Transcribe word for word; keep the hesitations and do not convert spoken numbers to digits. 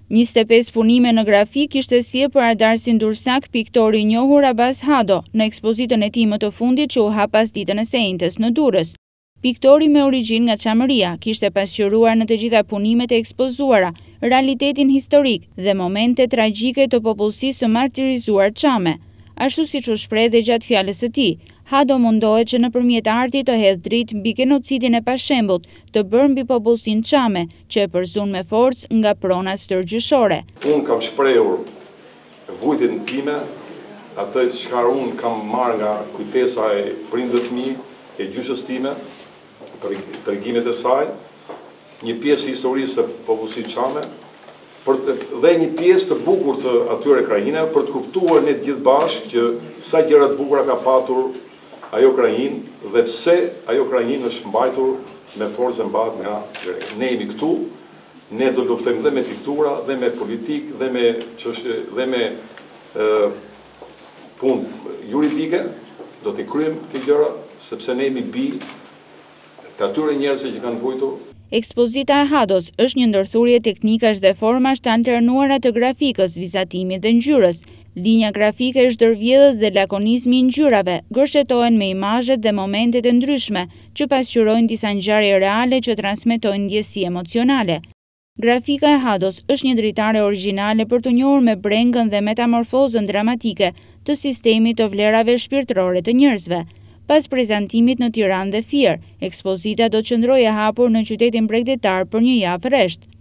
njëzet e pesë punime në grafik kishte sjellë për ardarsin durrësak Piktori i njohur Abaz Hado në ekspozitën e tij më të fundit që u hap pas ditën e së njëjtës në Durrës. Piktori me origjinë nga Çamëria kishte pasqyruar në të gjitha punimet e ekspozuara realitetin historik dhe momente tragjike të popullsisë së martirizuar çame. Ashtu siç u shpreh dhe gjatë fjalës së tij, Hado mundohet që nëpërmjet artit të hedhë dritë mbi genocidin e pashembullt të bërë mbi popullsinë çame, që e përzun me forcë nga prona stërgjyshore. Unë kam shprehur vujtjen time, atë çfarë unë kam marrë nga kujtesa e prindëve të mi, e gjyshës time, tregimet e saj, një pjesë e historisë së popullsisë çame, për të, dhe një pjesë të bukur të atyre krajinave për të kuptuar ne të gjithë bashkë që sa gjëra të bukura ka patur ajo krajinë dhe pse ajo krajinë është mbajtur me forcë mbahet nga ne jemi këtu, ne do luftojmë dhe me piktura, dhe me politikë, dhe me çështje, dhe me ë punë juridike, do t'i kryejmë këto gjëra sepse ne jemi bi të atyre njerëzve që kanë vujtur. Ekspozita e Hados është një ndërthurje teknikash dhe formash të alternuara të grafikës, vizatimit dhe ngjyrës. Linja grafike është ndërvjedhët dhe lakonizmi i ngjyrave gërshetohen me imazhet dhe momentet e ndryshme që pasqyrojnë disa ngjarje reale që transmetojnë ndjesi emocionale. Grafika e Hados është një dritare origjinale për të njohur me brengën dhe metamorfozën dramatike të sistemit të vlerave shpirtërore të njerëzve. Pas prezantimit në Tiranë dhe Fier, ekspozita do të qëndrojë e hapur në qytetin bregdetar për një javë rresht.